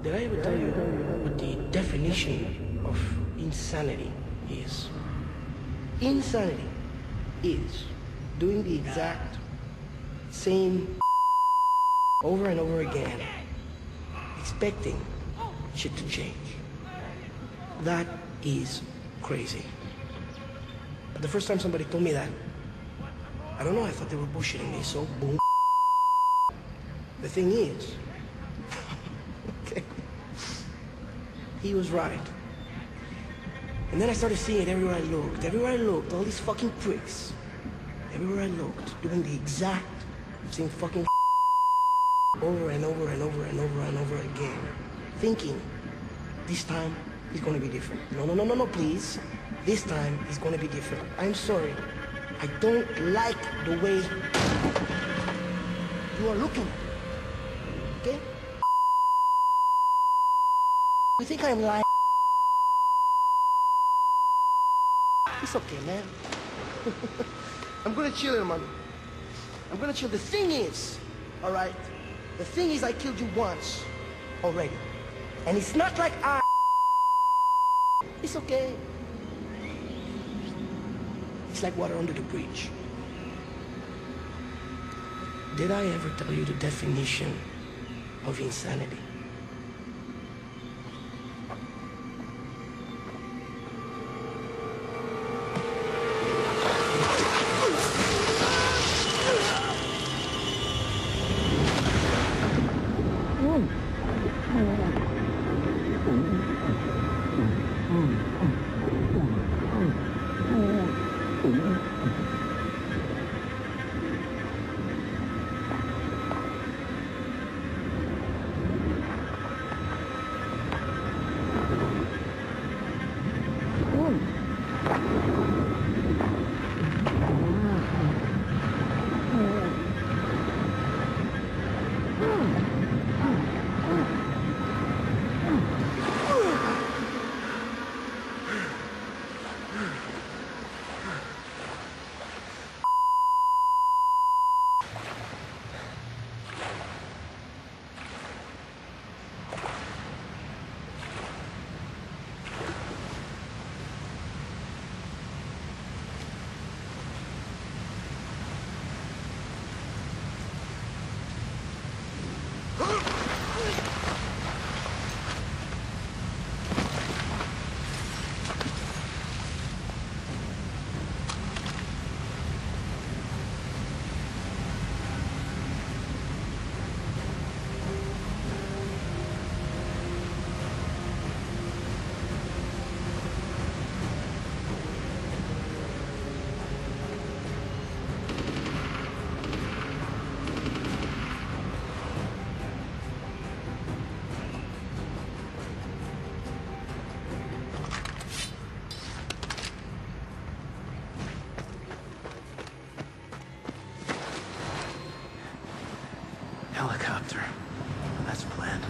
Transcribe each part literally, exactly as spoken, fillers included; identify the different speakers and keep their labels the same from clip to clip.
Speaker 1: Did I ever tell you what the definition of insanity is? Insanity is doing the exact same over and over again, expecting shit to change. That is crazy. But the first time somebody told me that, I don't know, I thought they were bullshitting me, so boom. The thing is, okay, he was right. And then I started seeing it everywhere I looked. Everywhere I looked, all these fucking pricks. Everywhere I looked, doing the exact same fucking over and over and over and over and over again. Thinking, this time is gonna be different. No, no, no, no, no, please. This time is gonna be different. I'm sorry. I don't like the way you are looking. Okay? You think I'm lying? It's okay, man. I'm gonna chill, man. I'm gonna chill. The thing is, all right? The thing is, I killed you once already, and it's not like I. It's okay. It's like water under the bridge. Did I ever tell you the definition of insanity?
Speaker 2: Helicopter. That's planned.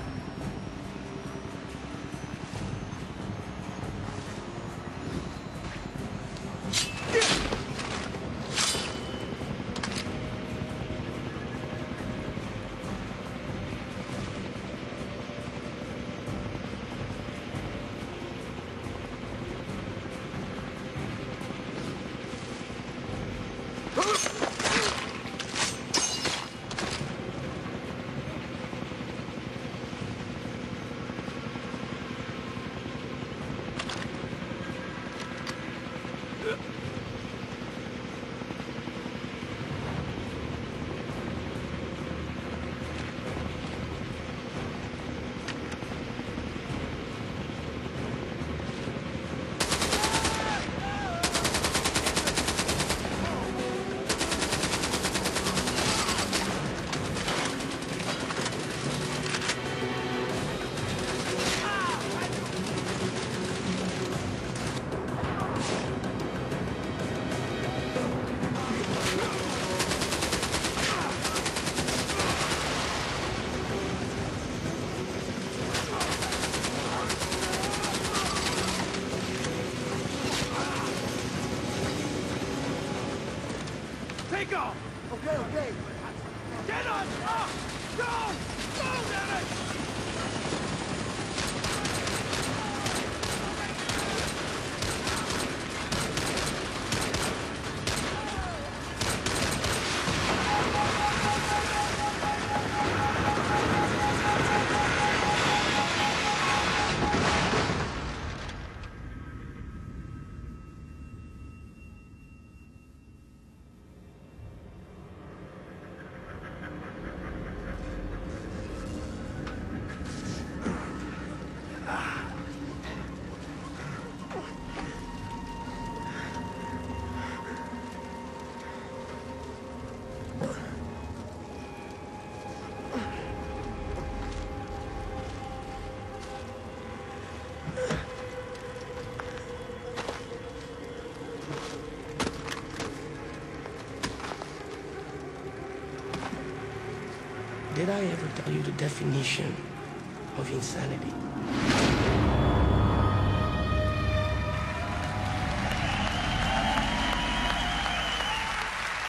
Speaker 3: Take off!
Speaker 1: Okay, okay.
Speaker 3: Get on! Up! Go! Go, damn it!
Speaker 1: Did I ever tell you the definition of insanity?